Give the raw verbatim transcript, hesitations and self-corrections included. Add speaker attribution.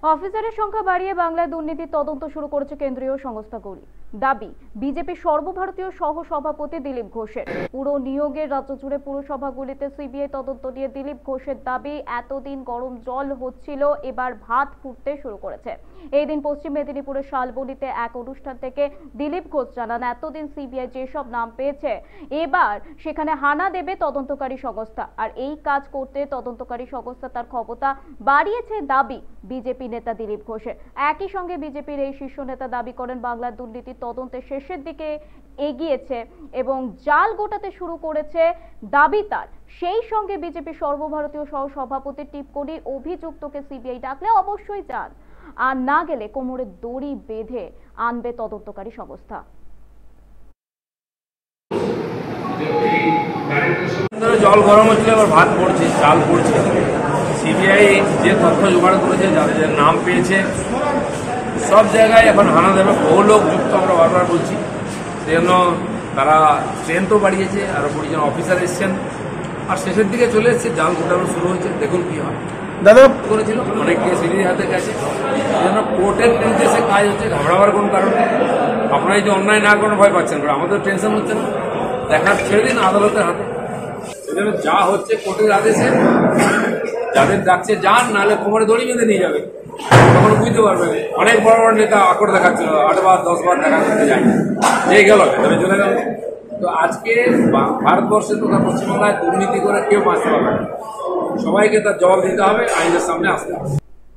Speaker 1: অফিসারের সংখ্যা বাড়িয়ে বাংলায় দুর্নীতির তদন্ত শুরু করেছে কেন্দ্রীয় সংস্থাগুলি। দাবি বিজেপি সর্বভারতীয় সহ সভাপতি দিলীপ ঘোষের। পুরো নিয়োগের রাজ্য জুড়ে পুরসভাগুলিতে সিবিআই তদন্ত নিয়ে দিলীপ ঘোষের দাবি, এতদিন গরম জল হচ্ছিল, এবার ভাত ফুটতে শুরু করেছে। এই দিন পশ্চিম মেদিনীপুরের শালবনীতে এক অনুষ্ঠান থেকে দিলীপ ঘোষ জানান, এতদিন সিবিআই যেসব নাম পেয়েছে এবার সেখানে হানা দেবে তদন্তকারী সংস্থা, আর এই কাজ করতে তদন্তকারী সংস্থা তার ক্ষমতা বাড়িয়েছে দাবি বিজেপি নেতা দিলীপ ঘোষের। একই সঙ্গে বিজেপির এই শীর্ষ নেতা দাবি করেন, বাংলার দুর্নীতি তদন্তের শেষের দিকে এগিয়েছে এবং জাল গোটাতে শুরু করেছে দাবি তার। সেই সঙ্গে বিজেপি সর্বভারতীয় সহ সভাপতি টিপ্পণি, অভিযুক্তকে সিবিআই ডাকলে অবশ্যই যান, আর না গেলে কোমরে দড়ি বেঁধে আনবে তদন্তকারী সংস্থা।
Speaker 2: জল গরম হচ্ছিল, এবার ভাত পড়ছে, চাল পড়ছে। সিবিআই যে তথ্য জোগাড় করেছে, যাদের যাদের নাম পেয়েছে, সব জায়গায় এখন হানা দেবে। বহু লোক যুক্ত, আমরা বারবার বলছি। সেজন্য তারা ট্রেন তো বাড়িয়েছে, আরো কুড়ি জন অফিসার এসছেন, আর শেষের দিকে চলে এসছে, জাল গোটানো শুরু হয়েছে। দেখুন কি হয়। দাদা করেছিল, অনেক কেস ইডির হাতে গেছে। সেজন্য কোর্টের নির্দেশে কাজ হচ্ছে, ঘাবড়াবার কোনো কারণ নেই। আপনারা যদি অন্যায় না করেন ভয় পাচ্ছেন, আমাদের টেনশন হচ্ছে না। দেখার ছেড়ে দিন আদালতের হাতে। সেজন্য যা হচ্ছে কোর্টের আদেশে, যাদের ডাকছে যান, নাহলে কোমরে দড়ি বেঁধে নিয়ে যাবে। তখন বুঝতে পারবে। অনেক বড় বড় নেতা আকর দেখাচ্ছিল, আটবার দশ বার দেখা করতে যায়, এই গেল ভেতরে চলে গেল। তো আজকে ভারতবর্ষে তথা পশ্চিমবাংলায় দুর্নীতি করে কেউ বাঁচতে পারবে না। সবাইকে তার জবাব দিতে হবে, আইনের সামনে আসতে হবে।